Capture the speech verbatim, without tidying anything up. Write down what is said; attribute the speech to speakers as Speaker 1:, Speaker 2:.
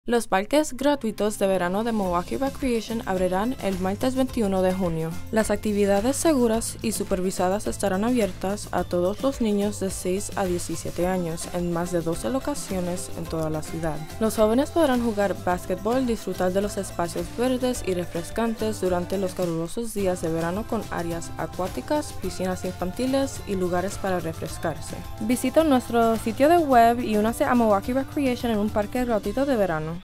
Speaker 1: Los parques gratuitos de verano de Milwaukee Recreation abrirán el martes veintiuno de junio. Las actividades seguras y supervisadas estarán abiertas a todos los niños de seis a diecisiete años en más de doce locaciones en toda la ciudad. Los jóvenes podrán jugar básquetbol, disfrutar de los espacios verdes y refrescantes durante los calurosos días de verano con áreas acuáticas, piscinas infantiles y lugares para refrescarse. Visita nuestro sitio de web y únase a Milwaukee Recreation en un parque gratuito de verano.